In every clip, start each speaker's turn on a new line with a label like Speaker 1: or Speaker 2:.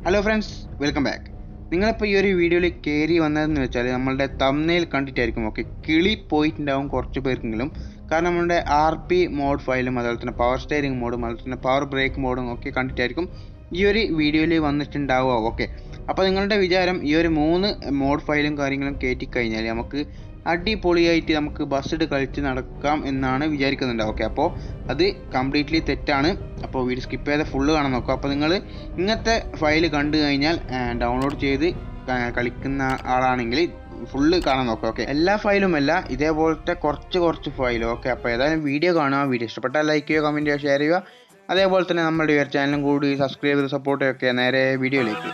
Speaker 1: Hello friends, welcome back. നിങ്ങളിപ്പോൾ ഈ ഒരു വീഡിയോയിൽ കയറി വന്നതെന്ന് വെച്ചാൽ നമ്മളുടെ തംബ്നെയിൽ കണ്ടിട്ടായിരിക്കും. ഓക്കെ, കിളി പോയിട്ടുണ്ടാവും കുറച്ച് പേർക്കെങ്കിലും. കാരണം നമ്മളുടെ RP മോഡ് ഫയലും അതുപോലെ തന്നെ പവർ സ്റ്റെയറിംഗ് മോഡും അതുപോലെ തന്നെ പവർ ബ്രേക്ക് മോഡും ഒക്കെ കണ്ടിട്ടായിരിക്കും ഈ ഒരു വീഡിയോയിൽ വന്നിട്ടുണ്ടാവുക. ഓക്കെ, അപ്പോൾ നിങ്ങളുടെ വിചാരം ഈ ഒരു 3 മോഡ് ഫയലും കാര്യങ്ങളും കയറ്റിക്കഴിഞ്ഞാൽ നമുക്ക് അടിപൊളിയായിട്ട് നമുക്ക് ബസ്സിഡ് കളിച്ച് നടക്കാം എന്നാണ് വിചാരിക്കുന്നുണ്ടാവും. ഓക്കെ, അപ്പോൾ അത് കംപ്ലീറ്റ്ലി തെറ്റാണ്. അപ്പോൾ വീഡിയോ സ്കിപ്പ് ചെയ്ത് ഫുള്ള് കാണാൻ നോക്കുക. അപ്പോൾ നിങ്ങൾ ഇങ്ങനത്തെ ഫയൽ കണ്ടു കഴിഞ്ഞാൽ ഡൗൺലോഡ് ചെയ്ത് കളിക്കുന്ന ആളാണെങ്കിൽ ഫുള്ള് കാണാൻ നോക്കുക. ഓക്കെ, എല്ലാ ഫയലും അല്ല, ഇതേപോലത്തെ കുറച്ച് ഫയൽ. ഓക്കെ, അപ്പോൾ ഏതായാലും വീഡിയോ കാണുക. വീഡിയോ ഇഷ്ടപ്പെട്ടാൽ ലൈക്ക് ചെയ്യുക, കമൻറ്റ് ചെയ്യുക, ഷെയർ ചെയ്യുക. അതേപോലെ തന്നെ നമ്മുടെ ഈ ചാനലും കൂടി സബ്സ്ക്രൈബ് ചെയ്ത് സപ്പോർട്ട് ചെയ്യുക. നേരെ വീഡിയോയിലേക്ക്.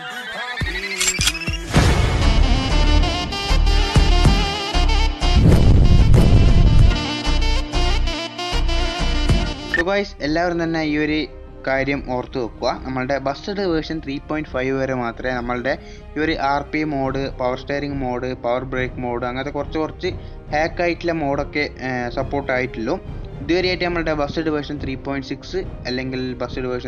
Speaker 1: ഗൈസ്, എല്ലാവരും തന്നെ ഈ ഒരു കാര്യം ഓർത്ത് വെക്കുക. നമ്മളുടെ ബസ്സിഡ് വേർഷൻ 3.5 വരെ മാത്രമേ നമ്മളുടെ ഈ ഒരു RP mode, power steering mode, power brake mode അങ്ങനത്തെ കുറച്ച് ഹാക്ക് ആയിട്ടുള്ള മോഡൊക്കെ സപ്പോർട്ട് ആയിട്ടുള്ളൂ. ഇതുവരെയായിട്ട് നമ്മളുടെ ബസ്സിഡ് വേർഷൻ 3.6 അല്ലെങ്കിൽ ബസ്സിഡ് വേർഷൻ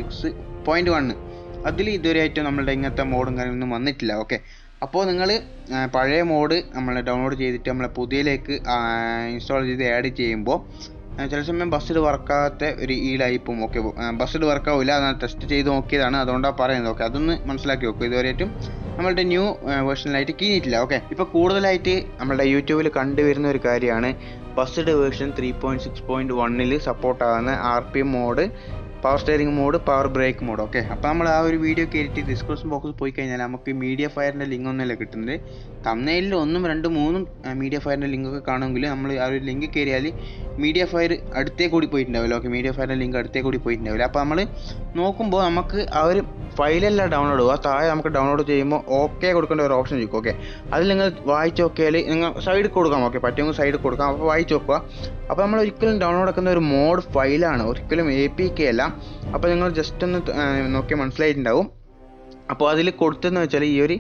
Speaker 1: 3.6.1 അതിൽ ഇതുവരെയായിട്ട് നമ്മളുടെ ഇങ്ങനത്തെ മോഡും കാര്യങ്ങളൊന്നും വന്നിട്ടില്ല. ഓക്കെ, അപ്പോൾ നിങ്ങൾ പഴയ മോഡ് നമ്മൾ ഡൗൺലോഡ് ചെയ്തിട്ട് നമ്മളെ പുതിയതിലേക്ക് ഇൻസ്റ്റാൾ ചെയ്ത് ആഡ് ചെയ്യുമ്പോൾ ചില സമയം ബസ്സിഡ് വർക്കാകാത്ത ഒരു ഈടായിപ്പോവും. ഓക്കെ, ബസ്സിഡ് വർക്കാവില്ല, അത് ടെസ്റ്റ് ചെയ്ത് നോക്കിയതാണ്, അതുകൊണ്ടാണ് പറയുന്നത്. ഓക്കെ, അതൊന്ന് മനസ്സിലാക്കി നോക്കുക. ഇതുവരെയായിട്ടും നമ്മളുടെ ന്യൂ വേർഷനിലായിട്ട് കീഴിട്ടില്ല. ഓക്കെ, ഇപ്പോൾ കൂടുതലായിട്ട് നമ്മളുടെ യൂട്യൂബിൽ കണ്ടുവരുന്ന ഒരു കാര്യമാണ് ബസ്സിഡ് വേർഷൻ 3.6.1 സപ്പോർട്ടാകുന്ന RP mode, power steering mode, power brake mode. Okay, അപ്പോൾ നമ്മൾ ആ ഒരു വീഡിയോ കയറിയിട്ട് ഡിസ്ക്രിപ്ഷൻ ബോക്സിൽ പോയി കഴിഞ്ഞാൽ നമുക്ക് മീഡിയ ഫയറിൻ്റെ ലിങ്ക് ഒന്നുമല്ല കിട്ടുന്നത്. തംബ്നെയിലിൽ 1, 2, 3 മീഡിയ ഫയറിൻ്റെ ലിങ്കൊക്കെ കാണുമെങ്കിൽ നമ്മൾ ആ ഒരു ലിങ്ക് കയറിയാൽ മീഡിയ ഫയർ അടുത്തേ കൂടി പോയിട്ടുണ്ടാവില്ല. ഓക്കെ, മീഡിയ ഫയറിൻ്റെ ലിങ്ക് അടുത്തേ കൂടി പോയിട്ടുണ്ടാവില്ല. അപ്പോൾ നമ്മൾ നോക്കുമ്പോൾ നമുക്ക് ആ ഒരു ഫയലെല്ലാം ഡൗൺലോഡ് ചെയ്യുക. താഴെ നമുക്ക് ഡൗൺലോഡ് ചെയ്യുമ്പോൾ ഓക്കെ കൊടുക്കേണ്ട ഒരു ഓപ്ഷൻ ചോദിക്കും. ഓക്കെ, അതിൽ നിങ്ങൾ വായിച്ച് നോക്കിയാൽ നിങ്ങൾ സൈഡിൽ കൊടുക്കാം. ഓക്കെ, പറ്റുമെങ്കിൽ സൈഡിൽ കൊടുക്കാം. അപ്പോൾ വായിച്ച് നോക്കുക. അപ്പോൾ നമ്മൾ ഒരിക്കലും ഡൗൺലോഡ് ആക്കുന്ന ഒരു മോഡ് ഫയലാണ്, ഒരിക്കലും APK അല്ല. അപ്പോൾ നിങ്ങൾ ജസ്റ്റ് ഒന്ന് നോക്കിയാൽ മനസ്സിലായിട്ടുണ്ടാവും. അപ്പോൾ അതിൽ കൊടുത്തതെന്ന് വെച്ചാൽ ഈ ഒരു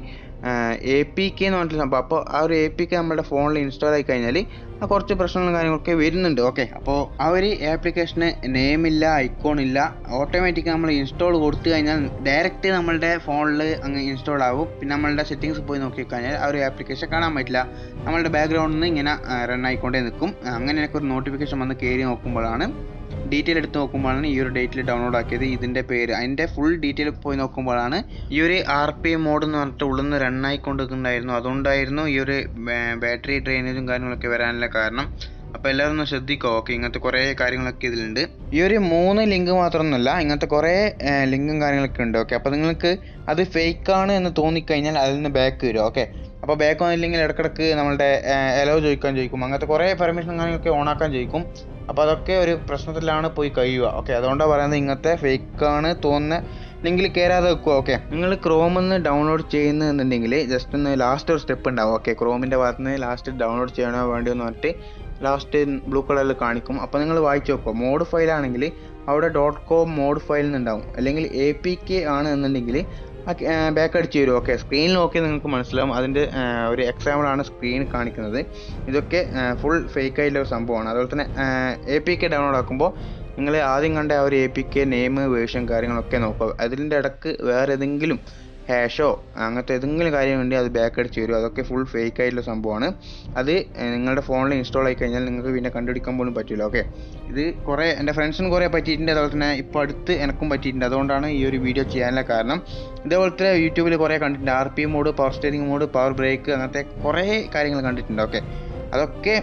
Speaker 1: APK എന്ന് പറഞ്ഞിട്ടുള്ള സംഭവം. അപ്പോൾ ആ ഒരു APK നമ്മുടെ ഫോണിൽ ഇൻസ്റ്റാൾ ആയി കഴിഞ്ഞാൽ കുറച്ച് പ്രശ്നങ്ങളും കാര്യങ്ങളൊക്കെ വരുന്നുണ്ട്. ഓക്കെ, അപ്പോൾ ആ ഒരു ആപ്ലിക്കേഷന് നെയിമില്ല, ഐക്കോൺ ഇല്ല. ഓട്ടോമാറ്റിക് നമ്മൾ ഇൻസ്റ്റാൾ കൊടുത്തു കഴിഞ്ഞാൽ ഡയറക്റ്റ് നമ്മളുടെ ഫോണിൽ അങ്ങ് ഇൻസ്റ്റാൾ ആകും. പിന്നെ നമ്മളുടെ സെറ്റിങ്സ് പോയി നോക്കി കഴിഞ്ഞാൽ ആ ഒരു ആപ്ലിക്കേഷൻ കാണാൻ പറ്റില്ല. നമ്മളുടെ ബാക്ക്ഗ്രൗണ്ടിൽ നിന്ന് ഇങ്ങനെ റൺ ആയിക്കൊണ്ടേ നിൽക്കും. അങ്ങനെയൊക്കെ ഒരു നോട്ടിഫിക്കേഷൻ വന്ന് കയറി നോക്കുമ്പോഴാണ്, ഡീറ്റെയിൽ എടുത്ത് നോക്കുമ്പോഴാണ് ഈ ഒരു ഡേറ്റിൽ ഡൗൺലോഡ് ആക്കിയത്. ഇതിൻ്റെ പേര്, അതിൻ്റെ ഫുൾ ഡീറ്റെയിൽ പോയി നോക്കുമ്പോഴാണ് ഈ ഒരു RP മോഡ് എന്ന് പറഞ്ഞിട്ട് ഉള്ളിൽ നിന്ന് റൺ ആയിക്കൊണ്ടിരിക്കുന്നുണ്ടായിരുന്നു. അതുകൊണ്ടായിരുന്നു ഈ ഒരു ബാറ്ററി ഡ്രെയിനേജും കാര്യങ്ങളൊക്കെ വരാനുള്ള കാരണം. അപ്പോൾ എല്ലാവരും ഒന്ന് ശ്രദ്ധിക്കുക. ഓക്കെ, ഇങ്ങനത്തെ കുറേ കാര്യങ്ങളൊക്കെ ഇതിലുണ്ട്. ഈ ഒരു 3 ലിങ്ക് മാത്രമൊന്നുമല്ല, ഇങ്ങനത്തെ കുറേ ലിങ്കും കാര്യങ്ങളൊക്കെ ഉണ്ട്. ഓക്കെ, അപ്പോൾ നിങ്ങൾക്ക് അത് ഫേക്കാണ് എന്ന് തോന്നിക്കഴിഞ്ഞാൽ അതിൽ നിന്ന് ബാക്ക് വരും. ഓക്കെ, അപ്പോൾ ബാക്ക് വന്നില്ലെങ്കിൽ ഇടയ്ക്കിടയ്ക്ക് നമ്മളുടെ അലോ ചോദിക്കും. അങ്ങനത്തെ കുറേ പെർമിഷൻ കാര്യങ്ങളൊക്കെ ഓണാക്കാൻ ചോദിക്കും. അപ്പോൾ അതൊക്കെ ഒരു പ്രശ്നത്തിലാണ് പോയി കഴിയുക. ഓക്കെ, അതുകൊണ്ടാണ് പറയുന്നത് ഇങ്ങനത്തെ ഫേക്കാണ് തോന്നുന്ന ലിങ്കിൽ കയറാതെ വെക്കുക. ഓക്കെ, നിങ്ങൾ ക്രോമിൽ നിന്ന് ഡൗൺലോഡ് ചെയ്യുന്നുണ്ടെങ്കിൽ ജസ്റ്റ് ഒന്ന് ലാസ്റ്റ് ഒരു സ്റ്റെപ്പ് ഉണ്ടാവും. ഓക്കെ, ക്രോമിൻ്റെ ഭാഗത്ത് നിന്ന് ലാസ്റ്റ് ഡൗൺലോഡ് ചെയ്യണോ വേണ്ടിയോ എന്ന് പറഞ്ഞിട്ട് ലാസ്റ്റ് ബ്ലൂ കളറിൽ കാണിക്കും. അപ്പോൾ നിങ്ങൾ വായിച്ച് നോക്കുക. മോഡ് ഫയലാണെങ്കിൽ അവിടെ .com മോഡ് ഫയൽ എന്നുണ്ടാവും. അല്ലെങ്കിൽ APK ആണ് എന്നുണ്ടെങ്കിൽ ബാക്ക് അടിച്ച് വരും. ഓക്കെ, സ്ക്രീനിൽ നോക്കി നിങ്ങൾക്ക് മനസ്സിലാവും. അതിൻ്റെ ഒരു എക്സാമ്പിളാണ് സ്ക്രീൻ കാണിക്കുന്നത്. ഇതൊക്കെ ഫുൾ ഫേക്ക് ആയിട്ടുള്ള ഒരു സംഭവമാണ്. അതുപോലെ തന്നെ APK ഡൗൺലോഡ് ആക്കുമ്പോൾ നിങ്ങൾ ആദ്യം കണ്ട ആ ഒരു APK നെയിം, വേർഷൻ കാര്യങ്ങളൊക്കെ നോക്കുക. അതിൻ്റെ ഇടയ്ക്ക് വേറെ ഏതെങ്കിലും ഹാഷോ അങ്ങനത്തെ ഏതെങ്കിലും കാര്യം വേണ്ടി അത് ബാക്ക് അടിച്ച് വരും. അതൊക്കെ ഫുൾ ഫേക്ക് ആയിട്ടുള്ള സംഭവമാണ്. അത് നിങ്ങളുടെ ഫോണിൽ ഇൻസ്റ്റാൾ ആയി കഴിഞ്ഞാൽ നിങ്ങൾക്ക് പിന്നെ കണ്ടുപിടിക്കാൻ പോലും പറ്റില്ല. ഓക്കെ, ഇത് കുറേ എൻ്റെ ഫ്രണ്ട്സിന് കുറേ പറ്റിയിട്ടുണ്ട്. അതുപോലെ തന്നെ ഇപ്പോൾ അടുത്ത് എനിക്കും പറ്റിയിട്ടുണ്ട്. അതുകൊണ്ടാണ് ഈ ഒരു വീഡിയോ ചെയ്യാനുള്ള കാരണം. ഇതേപോലത്തെ യൂട്യൂബിൽ കുറേ കണ്ടിട്ടുണ്ട്. RP mode, power steering mode, power brake അങ്ങനത്തെ കുറേ കാര്യങ്ങൾ കണ്ടിട്ടുണ്ട്. ഓക്കെ, അതൊക്കെ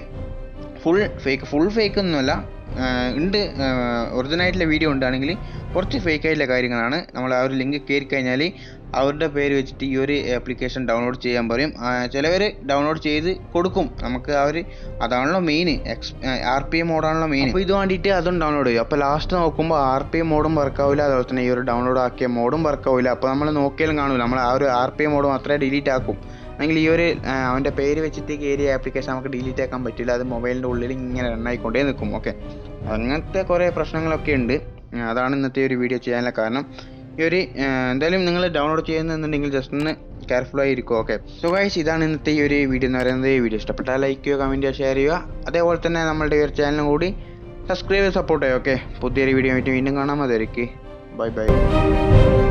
Speaker 1: ഫുൾ ഫേക്ക് ഒന്നുമല്ല, ഉണ്ട്. ഒറിജിനലായിട്ടുള്ള വീഡിയോ ഉണ്ടാണെങ്കിൽ കുറച്ച് ഫേക്ക് ആയിട്ടുള്ള കാര്യങ്ങളാണ്. നമ്മൾ ആ ഒരു ലിങ്ക് കയറി കഴിഞ്ഞാൽ അവരുടെ പേര് വെച്ചിട്ട് ഈ ഒരു ആപ്ലിക്കേഷൻ ഡൗൺലോഡ് ചെയ്യാൻ പറയും. ചിലവർ ഡൗൺലോഡ് ചെയ്ത് കൊടുക്കും. നമുക്ക് അതാണല്ലോ മെയിൻ, RP മോഡാണല്ലോ മെയിൻ. അപ്പോൾ ഇത് വേണ്ടിയിട്ട് അതും ഡൗൺലോഡ് ചെയ്യും. അപ്പോൾ ലാസ്റ്റ് നോക്കുമ്പോൾ RP മോഡും വർക്കാവില്ല, അതുപോലെ തന്നെ ഈ ഒരു ഡൗൺലോഡ് ആക്കിയ മോഡും വർക്കാവില്ല. അപ്പോൾ നമ്മൾ നോക്കിയാലും കാണില്ല. നമ്മൾ ആ ഒരു RP മോഡ് മാത്രമേ ഡിലീറ്റ് ആക്കും. അല്ലെങ്കിൽ ഈ ഒരു അവൻ്റെ പേര് വെച്ചിട്ട് കയറിയ ആപ്ലിക്കേഷൻ നമുക്ക് ഡിലീറ്റ് ആക്കാൻ പറ്റില്ല. അത് മൊബൈലിൻ്റെ ഉള്ളിൽ ഇങ്ങനെ റൺ ആയിക്കൊണ്ടേ നിൽക്കും. ഓക്കെ, അങ്ങനത്തെ കുറേ പ്രശ്നങ്ങളൊക്കെ ഉണ്ട്. അതാണ് ഇന്നത്തെ ഒരു വീഡിയോ ചെയ്യാനുള്ള കാരണം. ഈ ഒരു എന്തായാലും നിങ്ങൾ ഡൗൺലോഡ് ചെയ്യുന്നുണ്ടെങ്കിൽ ജസ്റ്റ് ഒന്ന് കെയർഫുള്ളായി ഇരിക്കും. ഓക്കെ, സോ ഗൈസ്, ഇതാണ് ഇന്നത്തെ ഈ ഒരു വീഡിയോ എന്ന് പറയുന്നത്. ഈ വീഡിയോ ഇഷ്ടപ്പെട്ടാൽ ലൈക്ക് ചെയ്യുക, കമൻറ്റ് ചെയ്യുക, ഷെയർ ചെയ്യുക. അതേപോലെ തന്നെ നമ്മളുടെ ഈ ഒരു ചാനലും കൂടി സബ്സ്ക്രൈബ് ചെയ്ത് സപ്പോർട്ട് ചെയ്യുക. ഓക്കെ, പുതിയൊരു വീഡിയോ ആയിട്ട് വീണ്ടും കാണാം. അതായിരിക്കും ബൈ.